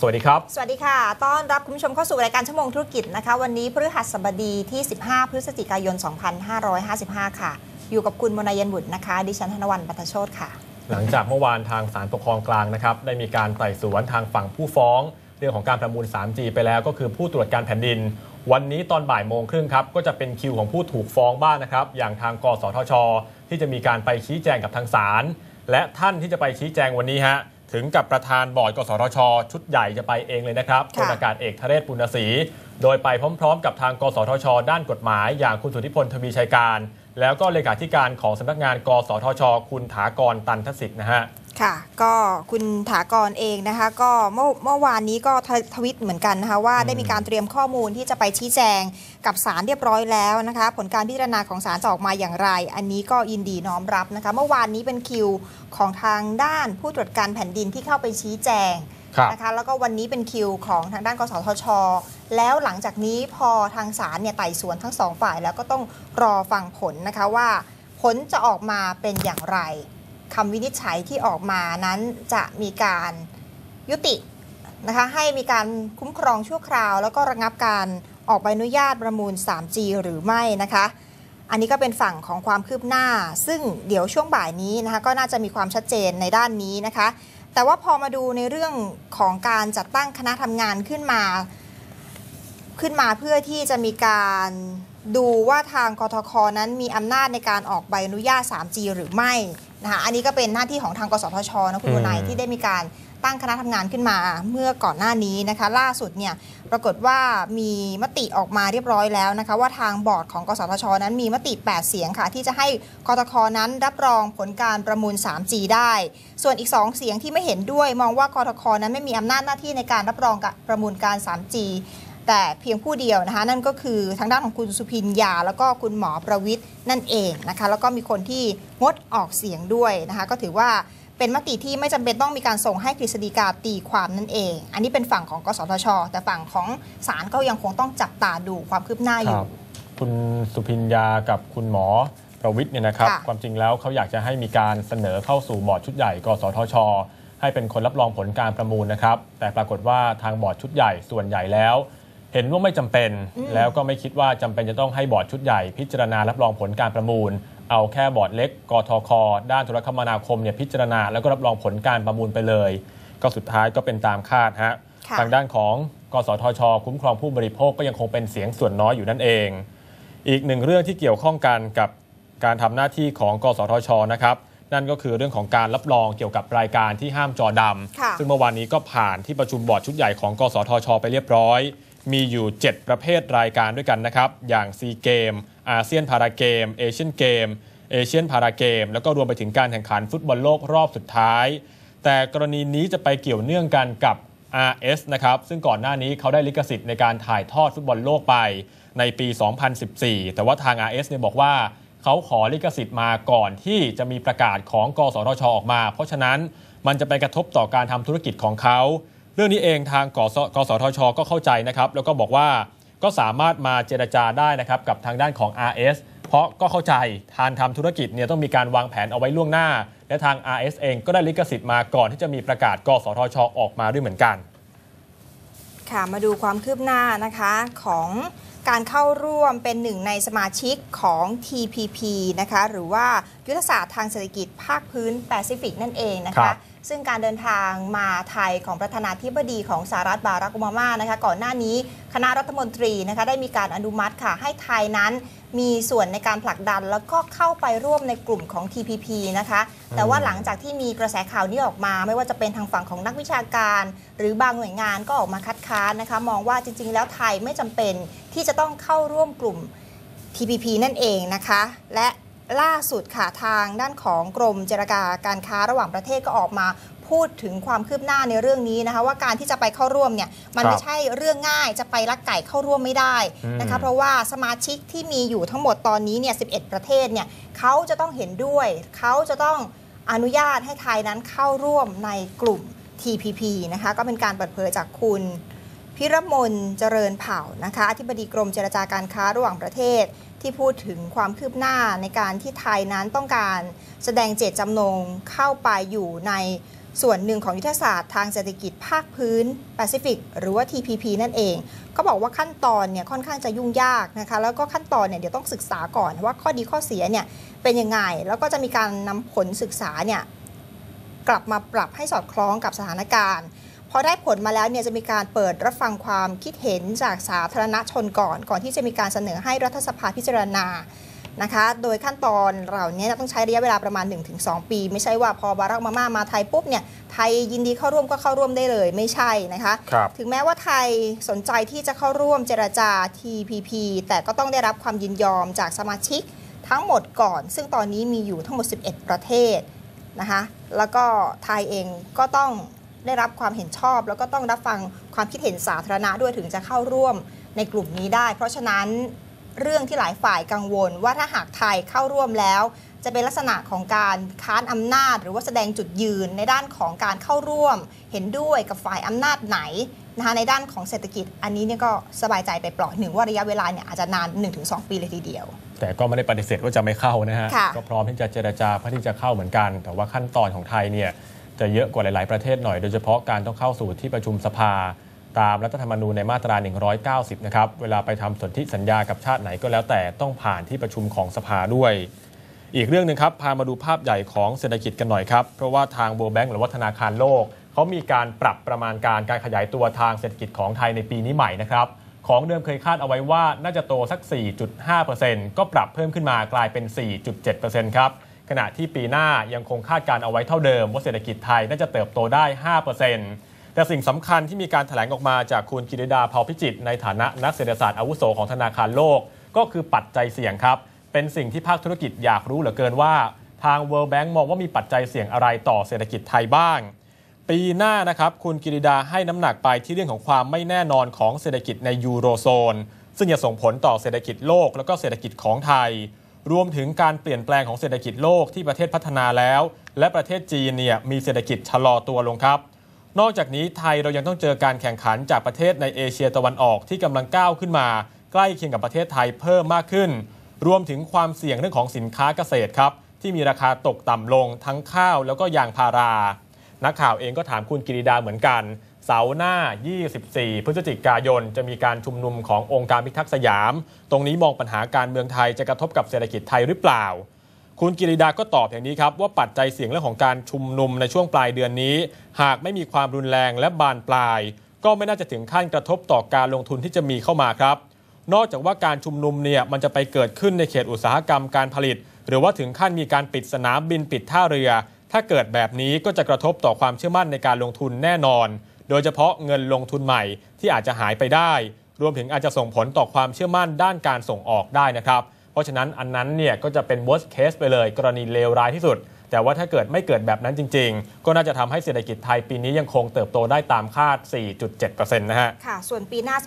วัสดีครับสวัสดีค่ะต้อนรับคุณผู้ชมเข้าสู่รายการชั่วโมงธุรกิจนะคะวันนี้พฤหัสบดีที่15พฤศจิกายน2555ค่ะอยู่กับคุณมนายนบุตรนะคะดิฉันธนวรรณ ปัทโชติค่ะหลังจากเมื่อวานทางศาลปกครองกลางนะครับได้มีการไต่สวนทางฝั่งผู้ฟ้องเรื่องของการประมูล 3G ไปแล้วก็คือผู้ตรวจการแผ่นดินวันนี้ตอนบ่ายโมงครึ่งครับก็จะเป็นคิวของผู้ถูกฟ้องบ้างนะครับอย่างทางกสทช.ที่จะมีการไปชี้แจงกับทางศาลและท่านที่จะไปชี้แจงวันนี้ฮะถึงกับประธานบอร์ดกสทช.ชุดใหญ่จะไปเองเลยนะครับพลอากาศเอกธเรศ ปุณณศรีโดยไปพร้อมๆกับทางกสทช.ด้านกฎหมายอย่างคุณสุทธิพล ทวีชัยการแล้วก็เลขาธิการของสำนักงานกสทช.คุณถากร ตันทสิทธิ์นะฮะค่ะก็คุณถากรเองนะคะก็เมื่อวานนี้ก็ทวิตเหมือนกันนะคะว่าได้มีการเตรียมข้อมูลที่จะไปชี้แจงกับศาลเรียบร้อยแล้วนะคะผลการพิจารณาของศาลจะออกมาอย่างไรอันนี้ก็ยินดีน้อมรับนะคะเมื่อวานนี้เป็นคิวของทางด้านผู้ตรวจการแผ่นดินที่เข้าไปชี้แจงนะคะแล้วก็วันนี้เป็นคิวของทางด้านกสทช.แล้วหลังจากนี้พอทางศาลเนี่ยไต่สวนทั้งสองฝ่ายแล้วก็ต้องรอฟังผลนะคะว่าผลจะออกมาเป็นอย่างไรคำวินิจฉัยที่ออกมานั้นจะมีการยุตินะคะให้มีการคุ้มครองชั่วคราวแล้วก็ระงับการออกใบอนุญาตประมูล 3G หรือไม่นะคะอันนี้ก็เป็นฝั่งของความคืบหน้าซึ่งเดี๋ยวช่วงบ่ายนี้นะคะก็น่าจะมีความชัดเจนในด้านนี้นะคะแต่ว่าพอมาดูในเรื่องของการจัดตั้งคณะทำงานขึ้นมาเพื่อที่จะมีการดูว่าทางกทค.นั้นมีอำนาจในการออกใบอนุญาต 3G หรือไม่นะคะอันนี้ก็เป็นหน้าที่ของทางกสทช.นะคุณวนายที่ได้มีการตั้งคณะทำงานขึ้นมาเมื่อก่อนหน้านี้นะคะล่าสุดเนี่ยปรากฏว่ามีมติออกมาเรียบร้อยแล้วนะคะว่าทางบอร์ดของกสทช.นั้นมีมติ8เสียงค่ะที่จะให้กทค.นั้นรับรองผลการประมูล 3G ได้ส่วนอีก2เสียงที่ไม่เห็นด้วยมองว่ากทค.นั้นไม่มีอำนาจหน้าที่ในการรับรองประมูลการ 3Gแต่เพียงผู้เดียวนะคะนั่นก็คือทางด้านของคุณสุพิญญาแล้วก็คุณหมอประวิทย์นั่นเองนะคะแล้วก็มีคนที่งดออกเสียงด้วยนะคะก็ถือว่าเป็นมติที่ไม่จำเป็นต้องมีการส่งให้กฤษฎีกาตีความนั่นเองอันนี้เป็นฝั่งของกสทช.แต่ฝั่งของศาลก็ยังคงต้องจับตาดูความคืบหน้าอยู่คุณสุพิญญากับคุณหมอประวิทย์เนี่ยนะครับความจริงแล้วเขาอยากจะให้มีการเสนอเข้าสู่บอร์ดชุดใหญ่กสทช.ให้เป็นคนรับรองผลการประมูลนะครับแต่ปรากฏว่าทางบอร์ดชุดใหญ่ส่วนใหญ่แล้วเห็นว่าไม่จำเป็นแล้วก็ไม่คิดว่าจำเป็นจะต้องให้บอร์ดชุดใหญ่พิจารณารับรองผลการประมูลเอาแค่บอร์ดเล็กกทค.ด้านโทรคมนาคมเนี่ยพิจารณาแล้วก็รับรองผลการประมูลไปเลยก็สุดท้ายก็เป็นตามคาดฮะทางด้านของกสทช.คุ้มครองผู้บริโภคก็ยังคงเป็นเสียงส่วนน้อยอยู่นั่นเองอีกหนึ่งเรื่องที่เกี่ยวข้องกันกับการทำหน้าที่ของกสทช.นะครับนั่นก็คือเรื่องของการรับรองเกี่ยวกับรายการที่ห้ามจอดำซึ่งเมื่อวานนี้ก็ผ่านที่ประชุมบอร์ดชุดใหญ่ของกสทช.ไปเรียบร้อยมีอยู่7ประเภทรายการด้วยกันนะครับอย่างซีเกมอาเซียนพาราเกมเอเชียนเกมเอเชียนพาราเกมแล้วก็รวมไปถึงการแข่งขันฟุตบอลโลกรอบสุดท้ายแต่กรณีนี้จะไปเกี่ยวเนื่องกันกับ RS นะครับซึ่งก่อนหน้านี้เขาได้ลิขสิทธิ์ในการถ่ายทอดฟุตบอลโลกไปในปี 2014 แต่ว่าทาง RS เนี่ยบอกว่าเขาขอลิขสิทธิ์มาก่อนที่จะมีประกาศของกสทช.ออกมาเพราะฉะนั้นมันจะไปกระทบต่อการทำธุรกิจของเขาเรื่องนี้เองทางกสทช.ก็เข้าใจนะครับแล้วก็บอกว่าก็สามารถมาเจรจาได้นะครับกับทางด้านของ RS เพราะก็เข้าใจการทำธุรกิจเนี่ยต้องมีการวางแผนเอาไว้ล่วงหน้าและทาง RS เองก็ได้ลิขสิทธิ์มาก่อนที่จะมีประกาศกสทช.ออกมาด้วยเหมือนกันค่ะมาดูความคืบหน้านะคะของการเข้าร่วมเป็นหนึ่งในสมาชิกของ TPP นะคะหรือว่ายุทธศาสตร์ทางเศรษฐกิจภาคพื้นแปซิฟิกนั่นเองนะคะซึ่งการเดินทางมาไทยของประธานาธิบดีของสหรัฐบารัก โอบามานะคะก่อนหน้านี้คณะรัฐมนตรีนะคะได้มีการอนุมัติค่ะให้ไทยนั้นมีส่วนในการผลักดันแล้วก็เข้าไปร่วมในกลุ่มของ TPP นะคะแต่ว่าหลังจากที่มีกระแสข่าวนี้ออกมาไม่ว่าจะเป็นทางฝั่งของนักวิชาการหรือบางหน่วยงานก็ออกมาคัดค้านนะคะมองว่าจริงๆแล้วไทยไม่จำเป็นที่จะต้องเข้าร่วมกลุ่ม TPP นั่นเองนะคะและล่าสุดค่ะทางด้านของกรมเจรการค้าระหว่างประเทศก็ออกมาพูดถึงความคืบหน้าในเรื่องนี้นะคะว่าการที่จะไปเข้าร่วมเนี่ยมันไม่ใช่เรื่องง่ายจะไปลักไก่เข้าร่วมไม่ได้นะคะเพราะว่าสมาชิกที่มีอยู่ทั้งหมดตอนนี้เนี่ย11ประเทศเนี่ยเขาจะต้องเห็นด้วยเขาจะต้องอนุญาตให้ไทยนั้นเข้าร่วมในกลุ่ม TPP นะคะก็เป็นการเปิดเผยจากคุณพิรมนเจริญเผ่านะคะอธิบดีกรมเจรจาการค้าระหว่างประเทศที่พูดถึงความคืบหน้าในการที่ไทยนั้นต้องการแสดงเจตจำนงเข้าไปอยู่ในส่วนหนึ่งของยุทธศาสตร์ทางเศรษฐกิจภาคพื้นแปซิฟิกหรือว่า TPP นั่นเองก็บอกว่าขั้นตอนเนี่ยค่อนข้างจะยุ่งยากนะคะแล้วก็ขั้นตอนเนี่ยเดี๋ยวต้องศึกษาก่อนว่าข้อดีข้อเสียเนี่ยเป็นยังไงแล้วก็จะมีการนำผลศึกษาเนี่ยกลับมาปรับให้สอดคล้องกับสถานการณ์พอได้ผลมาแล้วเนี่ยจะมีการเปิดรับฟังความคิดเห็นจากสาธารณชนก่อนที่จะมีการเสนอให้รัฐสภาพิจารณานะคะโดยขั้นตอนเหล่านี้ต้องใช้ระยะเวลาประมาณ 1-2 ปีไม่ใช่ว่าพอบารักโอบามามาไทยปุ๊บเนี่ยไทยยินดีเข้าร่วมก็เข้าร่วมได้เลยไม่ใช่นะคะถึงแม้ว่าไทยสนใจที่จะเข้าร่วมเจรจา TPP แต่ก็ต้องได้รับความยินยอมจากสมาชิกทั้งหมดก่อนซึ่งตอนนี้มีอยู่ทั้งหมด11ประเทศนะคะแล้วก็ไทยเองก็ต้องได้รับความเห็นชอบแล้วก็ต้องรับฟังความคิดเห็นสาธารณะด้วยถึงจะเข้าร่วมในกลุ่มนี้ได้เพราะฉะนั้นเรื่องที่หลายฝ่ายกังวลว่าถ้าหากไทยเข้าร่วมแล้วจะเป็นลักษณะของการค้านอำนาจหรือว่าแสดงจุดยืนในด้านของการเข้าร่วมเห็นด้วยกับฝ่ายอำนาจไหนนะคะในด้านของเศรษฐกิจอันนี้เนี่ยก็สบายใจไปเปราะหนึ่งว่าระยะเวลาเนี่ยอาจจะนาน 1-2 ปีเลยทีเดียวแต่ก็ไม่ได้ปฏิเสธว่าจะไม่เข้านะฮะก็พร้อมที่จะเจรจาเพื่อที่จะเข้าเหมือนกันแต่ว่าขั้นตอนของไทยเนี่ยจะเยอะกว่าหลายๆประเทศหน่อยโดยเฉพาะการต้องเข้าสู่ที่ประชุมสภาตามรัฐธรรมนูญในมาตรา 190 นะครับเวลาไปทำสนธิสัญญากับชาติไหนก็แล้วแต่ต้องผ่านที่ประชุมของสภาด้วยอีกเรื่องนึงครับพามาดูภาพใหญ่ของเศรษฐกิจกันหน่อยครับเพราะว่าทาง World Bank หรือว่าธนาคารโลกเขามีการปรับประมาณการขยายตัวทางเศรษฐกิจของไทยในปีนี้ใหม่นะครับของเดิมเคยคาดเอาไว้ว่าน่าจะโตสัก 4.5% ก็ปรับเพิ่มขึ้นมากลายเป็น 4.7% ครับขณะที่ปีหน้ายังคงคาดการเอาไว้เท่าเดิมว่าเศรษฐกิจไทยน่าจะเติบโตได้ 5%แต่สิ่งสำคัญที่มีการแถลงออกมาจากคุณกิติดา เผ่าพิจิตรในฐานะนักเศรษฐศาสตร์อาวุโสของธนาคารโลกก็คือปัจจัยเสี่ยงครับเป็นสิ่งที่ภาคธุรกิจอยากรู้เหลือเกินว่าทาง World Bank มองว่ามีปัจจัยเสี่ยงอะไรต่อเศรษฐกิจไทยบ้างปีหน้านะครับคุณกิติดาให้น้ำหนักไปที่เรื่องของความไม่แน่นอนของเศรษฐกิจในยูโรโซนซึ่งจะส่งผลต่อเศรษฐกิจโลกและก็เศรษฐกิจของไทยรวมถึงการเปลี่ยนแปลงของเศรษฐกิจโลกที่ประเทศพัฒนาแล้วและประเทศจีนเนี่ยมีเศรษฐกิจชะลอตัวลงครับนอกจากนี้ไทยเรายังต้องเจอการแข่งขันจากประเทศในเอเชียตะวันออกที่กำลังก้าวขึ้นมาใกล้เคียงกับประเทศไทยเพิ่มมากขึ้นรวมถึงความเสี่ยงเรื่องของสินค้าเกษตรครับที่มีราคาตกต่ำลงทั้งข้าวแล้วก็ยางพารานักข่าวเองก็ถามคุณกิติดาเหมือนกันเสาร์หน้า 24 พฤศจิกายนจะมีการชุมนุมขององค์การพิทักษ์สยามตรงนี้มองปัญหาการเมืองไทยจะกระทบกับเศรษฐกิจไทยหรือเปล่าคุณกิติดาก็ตอบอย่างนี้ครับว่าปัจจัยเสี่ยงเรื่องของการชุมนุมในช่วงปลายเดือนนี้หากไม่มีความรุนแรงและบานปลายก็ไม่น่าจะถึงขั้นกระทบต่อการลงทุนที่จะมีเข้ามาครับนอกจากว่าการชุมนุมเนี่ยมันจะไปเกิดขึ้นในเขตอุตสาหกรรมการผลิตหรือว่าถึงขั้นมีการปิดสนามบินปิดท่าเรือถ้าเกิดแบบนี้ก็จะกระทบต่อความเชื่อมั่นในการลงทุนแน่นอนโดยเฉพาะเงินลงทุนใหม่ที่อาจจะหายไปได้รวมถึงอาจจะส่งผลต่อความเชื่อมั่นด้านการส่งออกได้นะครับเพราะฉะนั้นอันนั้นเนี่ยก็จะเป็น worst case ไปเลยกรณีเลวร้ายที่สุดแต่ว่าถ้าเกิดไม่เกิดแบบนั้นจริงๆก็น่าจะทำให้เศรษฐกิจไทยปีนี้ยังคงเติบโตได้ตามคาด 4.7% นะฮะค่ะส่วนปีหน้า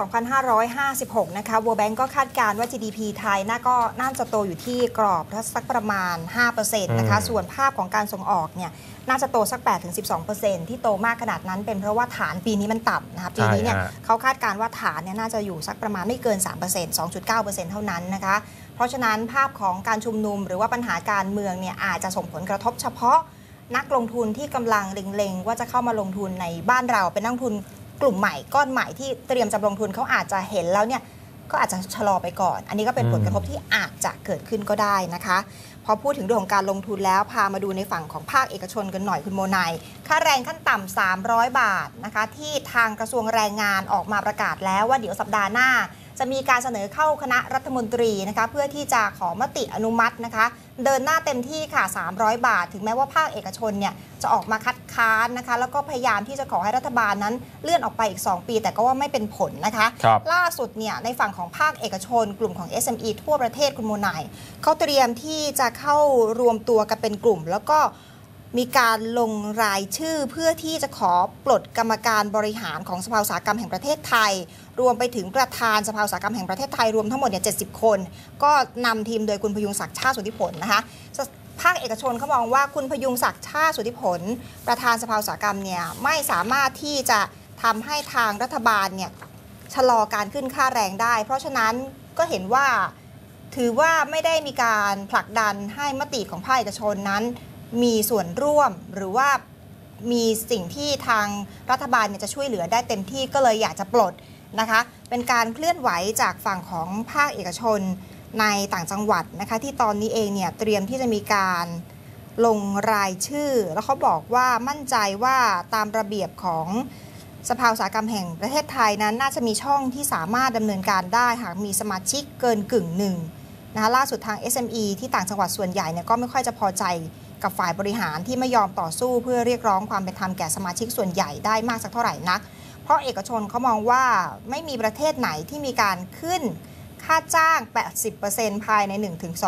2556 นะคะ World Bank ก็คาดการณ์ว่า GDP ไทยน่าจะโตอยู่ที่กรอบสักประมาณ 5% นะคะส่วนภาพของการส่งออกเนี่ยน่าจะโตสัก 8-12% ที่โตมากขนาดนั้นเป็นเพราะว่าฐานปีนี้มันต่ำนะคะปีนี้เนี่ยเขาคาดการณ์ว่าฐานเนี่ยน่าจะอยู่สักประมาณไม่เกิน 3% 2.9% เท่านั้นนะคะเพราะฉะนั้นภาพของการชุมนุมหรือว่าปัญหาการเมืองเนี่ยอาจจะส่งผลกระทบเฉพาะนักลงทุนที่กำลังเล็งๆว่าจะเข้ามาลงทุนในบ้านเราเป็นนักลงทุนกลุ่มใหม่ก้อนใหม่ที่เตรียมจะลงทุนเขาอาจจะเห็นแล้วเนี่ยก็อาจจะชะลอไปก่อนอันนี้ก็เป็นผลกระทบที่อาจจะเกิดขึ้นก็ได้นะคะพอพูดถึงเรื่องของการลงทุนแล้วพามาดูในฝั่งของภาคเอกชนกันหน่อยคุณโมนายค่าแรงขั้นต่ำ300 บาทนะคะที่ทางกระทรวงแรงงานออกมาประกาศแล้วว่าเดี๋ยวสัปดาห์หน้าจะมีการเสนอเข้าคณะรัฐมนตรีนะคะเพื่อที่จะขอมติอนุมัตินะคะเดินหน้าเต็มที่ค่ะ300 บาทถึงแม้ว่าภาคเอกชนเนี่ยจะออกมาคัดค้านนะคะแล้วก็พยายามที่จะขอให้รัฐบาลนั้นเลื่อนออกไปอีก2 ปีแต่ก็ว่าไม่เป็นผลนะคะล่าสุดเนี่ยในฝั่งของภาคเอกชนกลุ่มของ SME ทั่วประเทศคุณโมนายเขาเตรียมที่จะเข้ารวมตัวกันเป็นกลุ่มแล้วก็มีการลงรายชื่อเพื่อที่จะขอปลดกรรมการบริหารของสภาอุตสาหกรรมแห่งประเทศไทยรวมไปถึงประธานสภาอุตสาหกรรมแห่งประเทศไทยรวมทั้งหมดเนี่ย70 คนก็นำทีมโดยคุณพยุงศักดิ์ชาติสุทธิผลนะคะภาคเอกชนเขามองว่าคุณพยุงศักดิ์ชาติสุทธิผลประธานสภาอุตสาหกรรมเนี่ยไม่สามารถที่จะทำให้ทางรัฐบาลเนี่ยชะลอการขึ้นค่าแรงได้เพราะฉะนั้นก็เห็นว่าถือว่าไม่ได้มีการผลักดันให้มติของภาคเอกชนนั้นมีส่วนร่วมหรือว่ามีสิ่งที่ทางรัฐบาลจะช่วยเหลือได้เต็มที่ก็เลยอยากจะปลดนะคะเป็นการเคลื่อนไหวจากฝั่งของภาคเอกชนในต่างจังหวัดนะคะที่ตอนนี้เองเนี่ยเตรียมที่จะมีการลงรายชื่อแล้วเขาบอกว่ามั่นใจว่าตามระเบียบของสภาอุตสาหกรรมแห่งประเทศไทยนั้นน่าจะมีช่องที่สามารถดำเนินการได้หากมีสมาชิกเกินกึ่งหนึ่งนะคะล่าสุดทาง SME ที่ต่างจังหวัดส่วนใหญ่เนี่ยก็ไม่ค่อยจะพอใจกับฝ่ายบริหารที่ไม่ยอมต่อสู้เพื่อเรียกร้องความเป็นธรรมแก่สมาชิกส่วนใหญ่ได้มากสักเท่าไหร่นักเพราะเอกชนเขามองว่าไม่มีประเทศไหนที่มีการขึ้นค่าจ้าง 80% ภายใน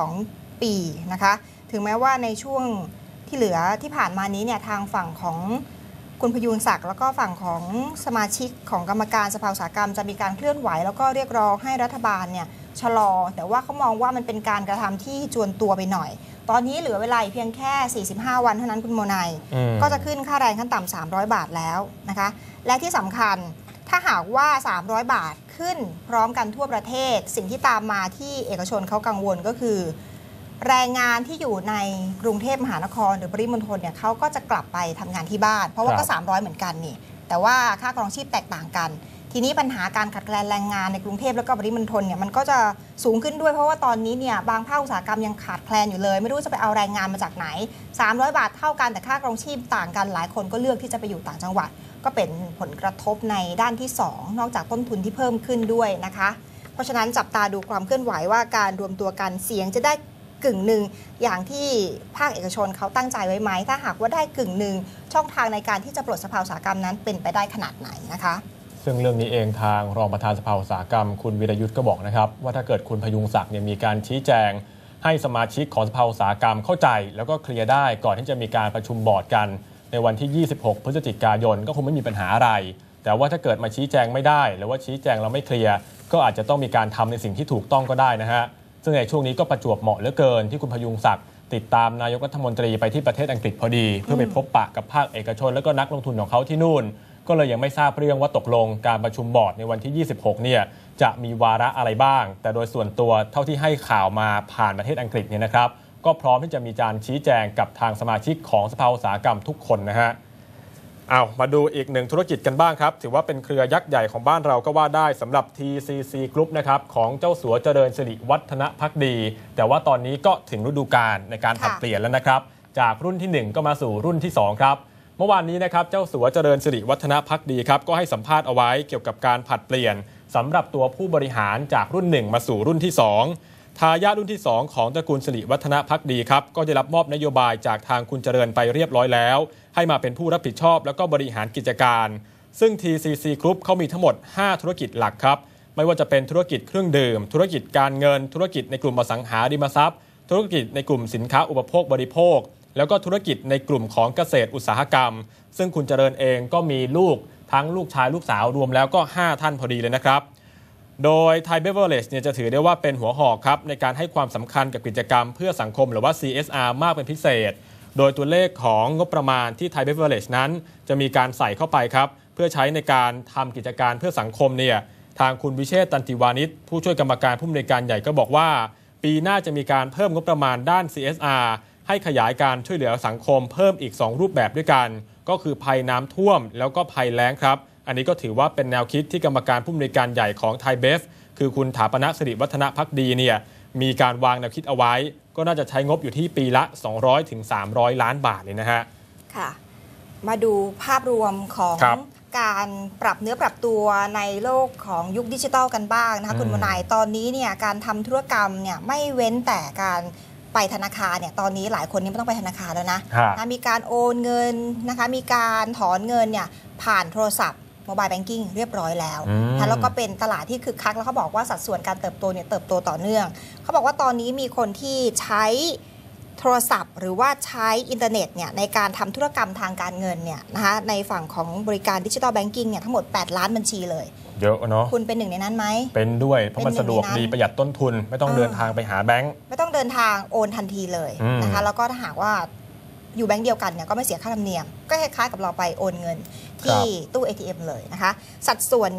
1-2 ปีนะคะถึงแม้ว่าในช่วงที่เหลือที่ผ่านมานี้เนี่ยทางฝั่งของคุณพยุงศักดิ์แล้วก็ฝั่งของสมาชิกของกรรมการสภาอุตสาหกรรมจะมีการเคลื่อนไหวแล้วก็เรียกร้องให้รัฐบาลเนี่ยชะลอแต่ว่าเขามองว่ามันเป็นการกระทำที่จวนตัวไปหน่อยตอนนี้เหลือเวลาเพียงแค่45วันเท่านั้นคุณโมนายก็จะขึ้นค่าแรงขั้นต่ำ300 บาทแล้วนะคะและที่สำคัญถ้าหากว่า300 บาทขึ้นพร้อมกันทั่วประเทศสิ่งที่ตามมาที่เอกชนเขากังวลก็คือแรงงานที่อยู่ในกรุงเทพมหานครหรือปริมณฑลเนี่ยเขาก็จะกลับไปทำงานที่บ้านเพราะว่าก็300เหมือนกันนี่แต่ว่าค่าครองชีพแตกต่างกันทีนี้ปัญหาการขาดแคลนแรงงานในกรุงเทพแล้วก็ปริมณฑลเนี่ยมันก็จะสูงขึ้นด้วยเพราะว่าตอนนี้เนี่ยบางภาคอุตสาหกรรมยังขาดแคลนอยู่เลยไม่รู้จะไปเอาแรงงานมาจากไหน300 บาทเท่ากันแต่ค่าครองชีพต่างกันหลายคนก็เลือกที่จะไปอยู่ต่างจังหวัดก็เป็นผลกระทบในด้านที่2นอกจากต้นทุนที่เพิ่มขึ้นด้วยนะคะเพราะฉะนั้นจับตาดูความเคลื่อนไหวว่าการรวมตัวกันเสียงจะได้กึ่งหนึ่งอย่างที่ภาคเอกชนเขาตั้งใจไว้ไหมถ้าหากว่าได้กึ่งหนึ่งช่องทางในการที่จะปลดสภาอุตสาหกรรมนั้นเป็นไปได้ขนาดไหนนะคะซึ่งเรื่องนี้เองทางรองประธานสภาอุตสาหกรรมคุณวีรยุทธ์ก็บอกนะครับว่าถ้าเกิดคุณพยุงศักดิ์มีการชี้แจงให้สมาชิกของสภาอุตสาหกรรมเข้าใจแล้วก็เคลียร์ได้ก่อนที่จะมีการประชุมบอร์ดกันในวันที่26 พฤศจิกายนก็คงไม่มีปัญหาอะไรแต่ว่าถ้าเกิดมาชี้แจงไม่ได้หรือว่าชี้แจงเราไม่เคลียร์ก็อาจจะต้องมีการทำในสิ่งที่ถูกต้องก็ได้นะฮะซึ่งในช่วงนี้ก็ประจวบเหมาะเหลือเกินที่คุณพยุงศักดิ์ติดตามนายกรัฐมนตรีไปที่ประเทศอังกฤษพอดีเพื่อไปพบปะกับภาคเอกชนและก็นักลงทุนของเขาที่นู่นก็เลยยังไม่ทราบเรื่องว่าตกลงการประชุมบอร์ดในวันที่26เนี่ยจะมีวาระอะไรบ้างแต่โดยส่วนตัวเท่าที่ให้ข่าวมาผ่านประเทศอังกฤษเนี่ยนะครับก็พร้อมที่จะมีการชี้แจงกับทางสมาชิกของสภาอุตสาหกรรมทุกคนนะฮะมาดูอีกหนึ่งธุรกิจกันบ้างครับถือว่าเป็นเครือยักษ์ใหญ่ของบ้านเราก็ว่าได้สำหรับ TCC Group นะครับของเจ้าสัวเจริญสิริวัฒนภักดีแต่ว่าตอนนี้ก็ถึงฤดูกาลในการผลัดเปลี่ยนแล้วนะครับจากรุ่นที่1ก็มาสู่รุ่นที่2ครับเมื่อวานนี้นะครับเจ้าสัวเจริญสิริวัฒนภักดีครับก็ให้สัมภาษณ์เอาไว้เกี่ยวกับการผลัดเปลี่ยนสำหรับตัวผู้บริหารจากรุ่น1มาสู่รุ่นที่2ทายาทรุ่นที่2ของตระกูลสิริวัฒนภักดีครับก็ได้รับมอบนโยบายจากทางคุณเจริญไปเรียบร้อยแล้วให้มาเป็นผู้รับผิดชอบแล้วก็บริหารกิจการซึ่ง TCC Group เขามีทั้งหมด5ธุรกิจหลักครับไม่ว่าจะเป็นธุรกิจเครื่องดื่มธุรกิจการเงินธุรกิจในกลุ่มอสังหาริมทรัพย์ธุรกิจในกลุ่มสินค้าอุปโภคบริโภคแล้วก็ธุรกิจในกลุ่มของเกษตรอุตสาหกรรมซึ่งคุณเจริญเองก็มีลูกทั้งลูกชายลูกสาวรวมแล้วก็5ท่านพอดีเลยนะครับโดย Thai Beverage เนี่ยจะถือได้ว่าเป็นหัวหอกครับในการให้ความสำคัญกับกิจกรรมเพื่อสังคมหรือว่า CSR มากเป็นพิเศษโดยตัวเลขของงบประมาณที่ Thai Beverage นั้นจะมีการใส่เข้าไปครับเพื่อใช้ในการทำกิจการเพื่อสังคมเนี่ยทางคุณวิเชษฐ์ตันติวานิชผู้ช่วยกรรมการผู้อำนวยการใหญ่ก็บอกว่าปีหน้าจะมีการเพิ่มงบประมาณด้าน CSR ให้ขยายการช่วยเหลือสังคมเพิ่มอีก2รูปแบบด้วยกันก็คือภัยน้ำท่วมแล้วก็ภัยแล้งครับอันนี้ก็ถือว่าเป็นแนวคิดที่กรรมการผู้อำนวยการใหญ่ของ Thai Bev คือคุณถาปนสิริวัฒนภักดีเนี่ยมีการวางแนวคิดเอาไว้ก็น่าจะใช้งบอยู่ที่ปีละ200 ถึง 300 ล้านบาทเลยนะฮะค่ะมาดูภาพรวมของการปรับเนื้อปรับตัวในโลกของยุคดิจิทัลกันบ้างนะคะคุณมนายตอนนี้เนี่ยการทำธุรกรรมเนี่ยไม่เว้นแต่การไปธนาคารเนี่ยตอนนี้หลายคนนี่ไม่ต้องไปธนาคารแล้วนะมีการโอนเงินนะคะมีการถอนเงินเนี่ยผ่านโทรศัพท์โมบายแบงกิ้งเรียบร้อยแล้วแล้วก็เป็นตลาดที่คึกคักแล้วเขาบอกว่าสัดส่วนการเติบโตเนี่ยเติบโตต่อเนื่องเขาบอกว่าตอนนี้มีคนที่ใช้โทรศัพท์หรือว่าใช้อินเทอร์เน็ตเนี่ยในการทำธุรกรรมทางการเงินเนี่ยนะคะในฝั่งของบริการดิจิทัลแบงกิ้งเนี่ยทั้งหมด8 ล้านบัญชีเลยเยอะเนาะคุณเป็นหนึ่งในนั้นไหมเป็นด้วยเพราะมันสะดวกดีประหยัดต้นทุนไม่ต้องเดินทางไปหาแบงก์ไม่ต้องเดินทางโอนทันทีเลยนะคะแล้วก็ถ้าหากว่าอยู่แบงก์เดียวกันเนี่ยก็ไม่เสียค่าธรรมเนียมก็คล้ายๆกับเราไปโอนเงินที่ตู้ ATM เลยนะคะสัดส่วนเนี่ยถ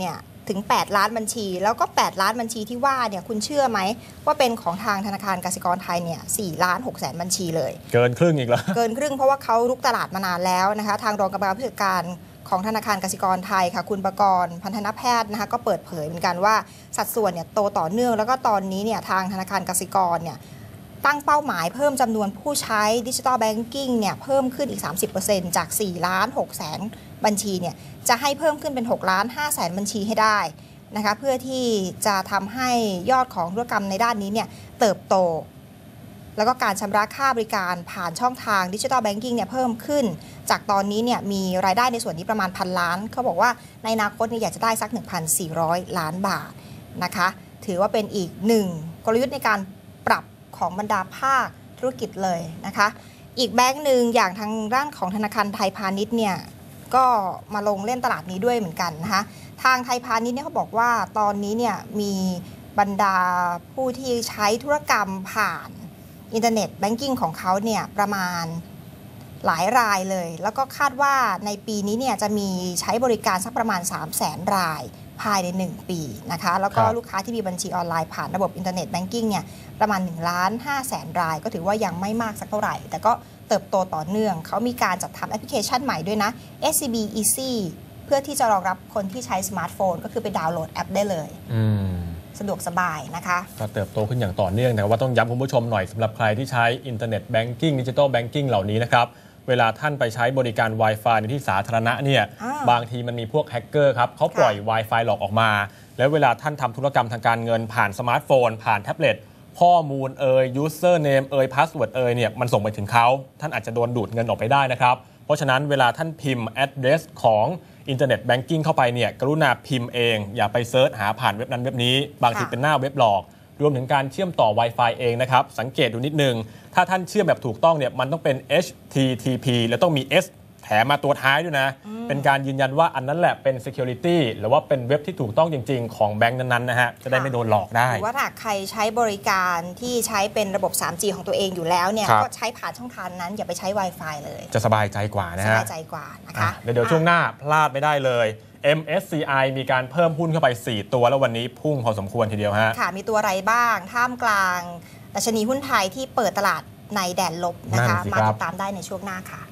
ถึง8ล้านบัญชีแล้วก็8ล้านบัญชีที่ว่าเนี่ยคุณเชื่อไหมว่าเป็นของทางธนาคารกสิกรไทยเนี่ย4ล้าน6แสนบัญชีเลยเกินครึ่งอีกแล้วเกินครึ่งเพราะว่าเขารุกตลาดมานานแล้วนะคะทางรองกรรมการผู้จัดการของธนาคารกสิกรไทยค่ะคุณประกรณ์พันธนแพทย์นะคะก็เปิดเผยเหมือนกันว่าสัดส่วนเนี่ยโตต่อเนื่องแล้วก็ตอนนี้เนี่ยทางธนาคารกสิกรเนี่ยตั้งเป้าหมายเพิ่มจำนวนผู้ใช้ดิจิทัลแบงกิ้งเนี่ยเพิ่มขึ้นอีก 30% จาก4ล้าน6แสนบัญชีเนี่ยจะให้เพิ่มขึ้นเป็น6ล้าน5แสนบัญชีให้ได้นะคะเพื่อที่จะทำให้ยอดของธุรกรรมในด้านนี้เนี่ยเติบโตแล้วก็การชำระค่าบริการผ่านช่องทางดิจิทัลแบงกิ้งเนี่ยเพิ่มขึ้นจากตอนนี้เนี่ยมีรายได้ในส่วนนี้ประมาณ1,000 ล้านเขาบอกว่าในอนาคตเนี่ยอยากจะได้สัก 1,400 ล้านบาทนะคะถือว่าเป็นอีกหนึ่งกลยุทธ์ในการปรับของบรรดาภาคธุรกิจเลยนะคะอีกแบงก์หนึ่งอย่างทางด้านของธนาคารไทยพาณิชย์เนี่ยก็มาลงเล่นตลาดนี้ด้วยเหมือนกันนะคะทางไทยพาณิชย์เนี่ยเขาบอกว่าตอนนี้เนี่ยมีบรรดาผู้ที่ใช้ธุรกรรมผ่านอินเทอร์เน็ตแบงกิ้งของเขาเนี่ยประมาณหลายรายเลยแล้วก็คาดว่าในปีนี้เนี่ยจะมีใช้บริการสักประมาณ 300,000 รายภายใน1ปีนะคะแล้วก็ลูกค้าที่มีบัญชีออนไลน์ผ่านระบบอินเทอร์เน็ตแบงกิ้งเนี่ยประมาณ1,500,000 รายก็ถือว่ายังไม่มากสักเท่าไหร่แต่ก็เติบโตต่อเนื่องเขามีการจัดทำแอปพลิเคชันใหม่ด้วยนะ SCB Easy เพื่อที่จะรองรับคนที่ใช้สมาร์ทโฟนก็คือไปดาวน์โหลดแอปได้เลยสะดวกสบายนะคะก็เติบโตขึ้นอย่างต่อเนื่องแต่ว่าต้องย้ำคุณผู้ชมหน่อยสำหรับใครที่ใช้อินเทอร์เน็ตแบงกิ้งดิจิทัลแบงกิ้งเหล่านี้นะครับเวลาท่านไปใช้บริการ Wi-Fi ในที่สาธารณะเนี่ยบางทีมันมีพวกแฮกเกอร์ครับเขาปล่อย Wi-Fi หลอกออกมาแล้วเวลาท่านทำธุรกรรมทางการเงินผ่านสมาร์ทโฟนผ่านแท็บเล็ตข้อมูลuser name password เนี่ยมันส่งไปถึงเขาท่านอาจจะโดนดูดเงินออกไปได้นะครับเพราะฉะนั้นเวลาท่านพิมพ์ address ของอินเทอร์เน็ตแบงกิ้งเข้าไปเนี่ยกรุณาพิมพ์เองอย่าไปเซิร์ชหาผ่านเว็บนั้นเว็บนี้บางทีเป็นหน้าเว็บหลอกรวมถึงการเชื่อมต่อ Wi-Fi เองนะครับสังเกตดูนิดนึงถ้าท่านเชื่อมแบบถูกต้องเนี่ยมันต้องเป็น HTTP แล้วต้องมี S แถมมาตัวท้ายด้วยนะเป็นการยืนยันว่าอันนั้นแหละเป็น security หรือว่าเป็นเว็บที่ถูกต้องจริงๆของแบงก์นั้นๆนะฮะจะได้ไม่โดนหลอกได้หรือว่าถ้าใครใช้บริการที่ใช้เป็นระบบ 3G ของตัวเองอยู่แล้วเนี่ยก็ใช้ผ่านช่องทางนั้นอย่าไปใช้ Wi-Fi เลยจะสบายใจกว่านะฮะสบายใจกว่านะคะเดี๋ยวช่วงหน้าพลาดไม่ได้เลย MSCI มีการเพิ่มหุ้นเข้าไป4ตัวแล้ววันนี้พุ่งพอสมควรทีเดียวฮะค่ะมีตัวอะไรบ้างท่ามกลางดัชนีหุ้นไทยที่เปิดตลาดในแดนลบนะคะมาติดตามได้ในช่วงหน้าค่ะ